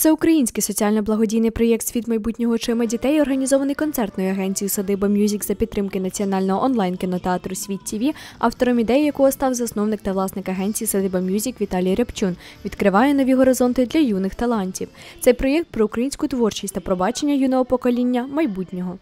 Всеукраїнський соціально-благодійний проєкт «Світ майбутнього очима дітей», організований концертною агенцією «Садиба Мюзик» за підтримки національного онлайн-кінотеатру «Світ ТВ», автором ідеї якого став засновник та власник агенції «Садиба Мюзик» Віталій Рябчун, відкриває нові горизонти для юних талантів. Цей проєкт про українську творчість та про бачення юного покоління майбутнього.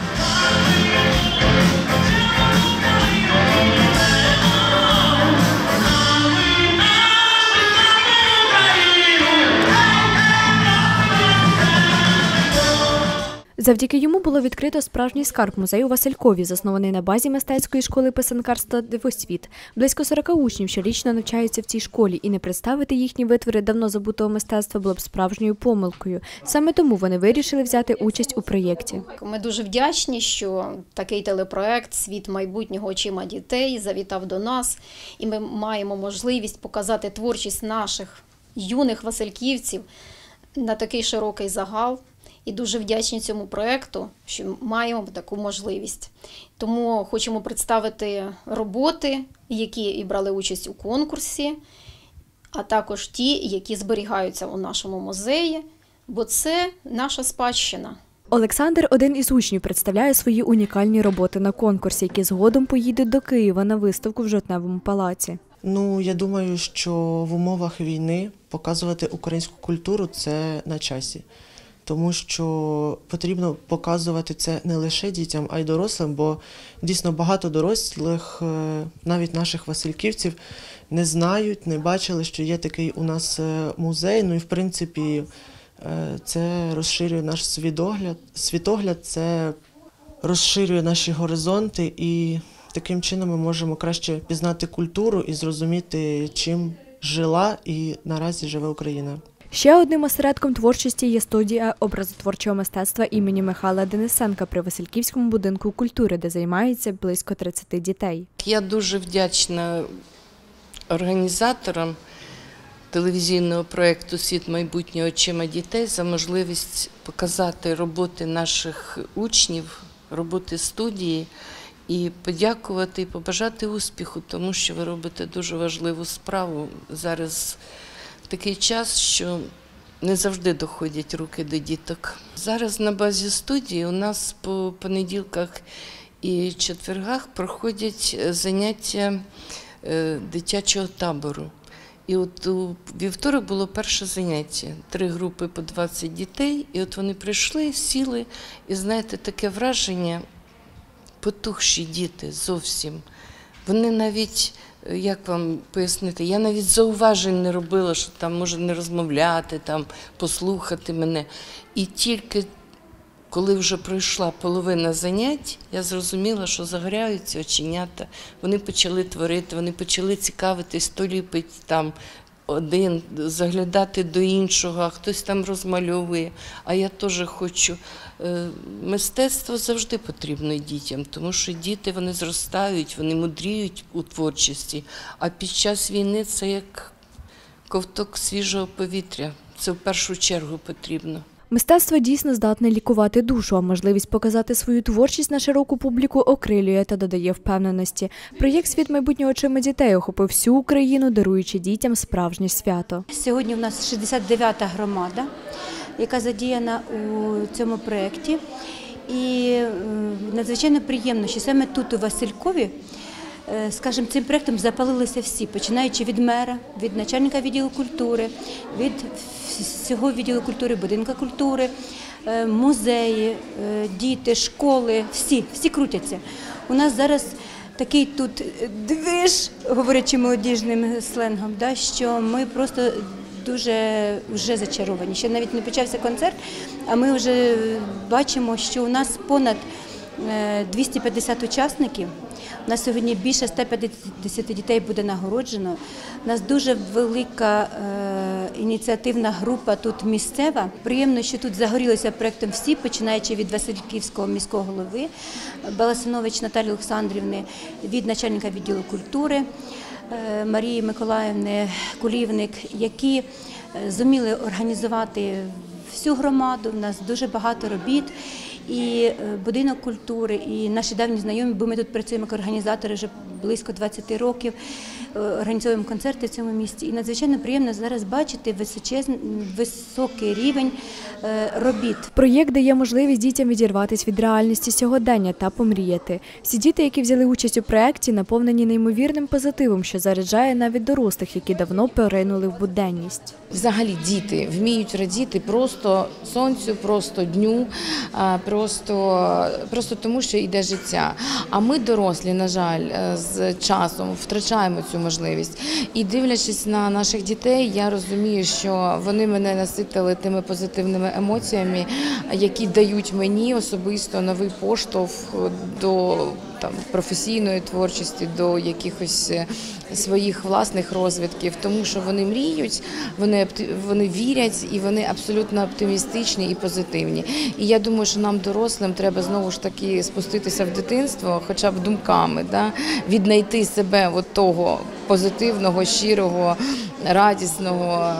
Завдяки йому було відкрито справжній скарб-музей у Василькові, заснований на базі мистецької школи писанкарства «Дивосвіт». Близько 40 учнів щорічно навчаються в цій школі, і не представити їхні витвори давно забутого мистецтва було б справжньою помилкою. Саме тому вони вирішили взяти участь у проєкті. Ми дуже вдячні, що такий телепроект «Світ майбутнього очима дітей» завітав до нас, і ми маємо можливість показати творчість наших юних васильківців на такий широкий загал. І дуже вдячні цьому проєкту, що маємо таку можливість. Тому хочемо представити роботи, які і брали участь у конкурсі, а також ті, які зберігаються у нашому музеї, бо це наша спадщина. Олександр – один із учнів, представляє свої унікальні роботи на конкурсі, які згодом поїдуть до Києва на виставку в Жовтневому палаці. Я думаю, що в умовах війни показувати українську культуру – це на часі. Тому що потрібно показувати це не лише дітям, а й дорослим, бо дійсно багато дорослих, навіть наших васильківців, не знають, не бачили, що є такий у нас музей. І в принципі це розширює наш світогляд, це розширює наші горизонти, і таким чином ми можемо краще пізнати культуру і зрозуміти, чим жила і наразі живе Україна. Ще одним осередком творчості є студія образотворчого мистецтва імені Михайла Денисенка при Васильківському будинку культури, де займається близько 30 дітей. Я дуже вдячна організаторам телевізійного проєкту «Світ майбутнього очима дітей» за можливість показати роботи наших учнів, роботи студії і подякувати і побажати успіху, тому що ви робите дуже важливу справу зараз. Такий час, що не завжди доходять руки до діток. Зараз на базі студії у нас по понеділках і четвергах проходять заняття дитячого табору. І от у вівторок було перше заняття. 3 групи по 20 дітей. І от вони прийшли, сіли, і знаєте, таке враження, потухші діти зовсім. Вони навіть, як вам пояснити, я навіть зауважень не робила, що там може не розмовляти, там послухати мене. І тільки коли вже пройшла половина занять, я зрозуміла, що загоряються оченята. Вони почали творити, вони почали цікавитись, то ліпить там один, заглядати до іншого, а хтось там розмальовує. А я теж хочу. Мистецтво завжди потрібно дітям, тому що діти, вони зростають, вони мудріють у творчості, а під час війни це як ковток свіжого повітря, це в першу чергу потрібно. Мистецтво дійсно здатне лікувати душу, а можливість показати свою творчість на широку публіку окрилює та додає впевненості. Проєкт «Світ майбутнього очима дітей» охопив всю Україну, даруючи дітям справжнє свято. Сьогодні у нас 69-та громада, яка задіяна у цьому проєкті. І надзвичайно приємно, що саме тут, у Василькові, скажімо, цим проєктом запалилися всі, починаючи від мера, від начальника відділу культури, від всього відділу культури, будинку культури, музеї, діти, школи, всі крутяться. У нас зараз такий тут движ, говорячи молодіжним сленгом, що ми просто дуже вже зачаровані. Ще навіть не почався концерт, а ми вже бачимо, що у нас понад 250 учасників. У нас сьогодні більше 150 дітей буде нагороджено. У нас дуже велика ініціативна група тут місцева. Приємно, що тут загорілися проєктом всі, починаючи від Васильківського міського голови Баласинович Наталії Олександрівни, від начальника відділу культури Марії Миколаївни Кулівник, які зуміли організувати всю громаду. У нас дуже багато робіт. І будинок культури, і наші давні знайомі, бо ми тут працюємо як організатори вже близько 20 років, організовуємо концерти в цьому місті. І надзвичайно приємно зараз бачити високий рівень робіт. Проєкт дає можливість дітям відірватися від реальності сьогодення та помріяти. Всі діти, які взяли участь у проєкті, наповнені неймовірним позитивом, що заряджає навіть дорослих, які давно поринули в буденність. Взагалі діти вміють радіти просто сонцю, просто дню, просто тому, що йде життя. А ми, дорослі, на жаль, з часом втрачаємо цю можливість. І дивлячись на наших дітей, я розумію, що вони мене наситили тими позитивними емоціями, які дають мені особисто новий поштовх до професійної творчості, до якихось своїх власних розвитків, тому що вони мріють, вони вірять і вони абсолютно оптимістичні і позитивні. І я думаю, що нам, дорослим, треба знову ж таки спуститися в дитинство, хоча б думками, віднайти себе от того позитивного, щирого, радісного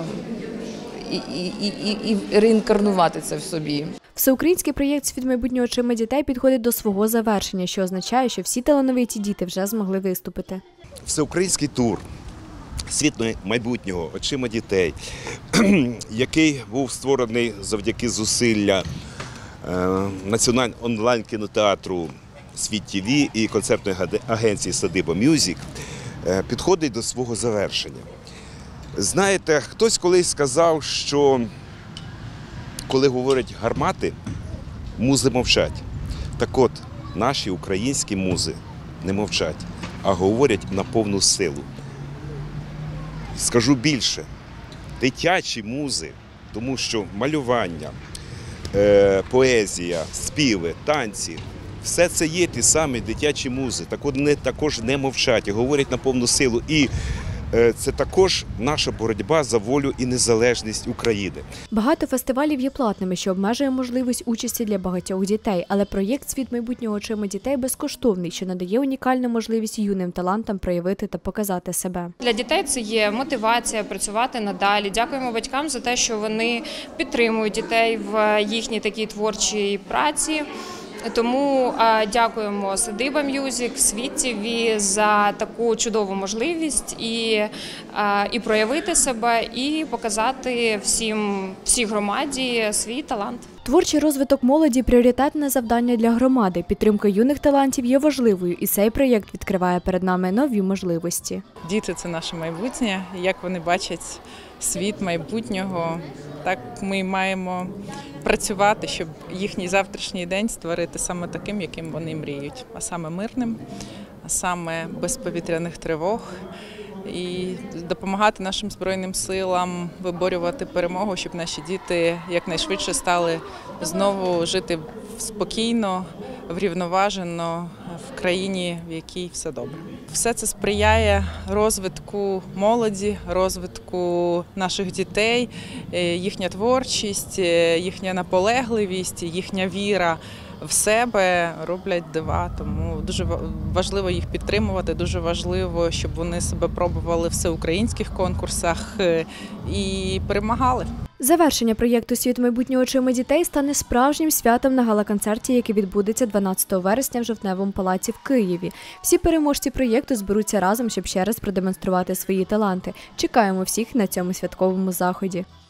і реінкарнувати це в собі. Всеукраїнський проєкт «Світ майбутнього очима дітей» підходить до свого завершення, що означає, що всі талановиті діти вже змогли виступити. Всеукраїнський тур «Світ майбутнього очима дітей», який був створений завдяки зусилля Національного онлайн-кінотеатру «Світ ТВ» і концертної агенції «Садиба Мюзик», підходить до свого завершення. Знаєте, хтось колись сказав, що коли говорять гармати, музи мовчать. Так от, наші українські музи не мовчать, а говорять на повну силу. Скажу більше, дитячі музи, тому що малювання, поезія, співи, танці – все це є ті самі дитячі музи. Так от вони також не мовчать, говорять на повну силу. І це також наша боротьба за волю і незалежність України. Багато фестивалів є платними, що обмежує можливість участі для багатьох дітей, але проєкт «Світ майбутнього очима дітей» безкоштовний, що надає унікальну можливість юним талантам проявити та показати себе. Для дітей це є мотивація працювати надалі. Дякуємо батькам за те, що вони підтримують дітей в їхній такій творчій праці. Тому дякуємо Садиба Мюзик, Світ ТВ за таку чудову можливість і проявити себе, і показати всій громаді свій талант. Творчий розвиток молоді – пріоритетне завдання для громади. Підтримка юних талантів є важливою, і цей проєкт відкриває перед нами нові можливості. Діти – це наше майбутнє. Як вони бачать світ майбутнього, так ми маємо працювати, щоб їхній завтрашній день створити саме таким, яким вони мріють. А саме мирним, а саме без повітряних тривог. І допомагати нашим Збройним силам виборювати перемогу, щоб наші діти якнайшвидше стали знову жити спокійно, врівноважено в країні, в якій все добре. Все це сприяє розвитку молоді, розвитку наших дітей, їхня творчість, їхня наполегливість, їхня віра в себе роблять дива, тому дуже важливо їх підтримувати, дуже важливо, щоб вони себе пробували в всеукраїнських конкурсах і перемагали. Завершення проєкту «Світ майбутнього очима дітей» стане справжнім святом на гала-концерті, який відбудеться 12 вересня в Жовтневому палаці в Києві. Всі переможці проєкту зберуться разом, щоб ще раз продемонструвати свої таланти. Чекаємо всіх на цьому святковому заході.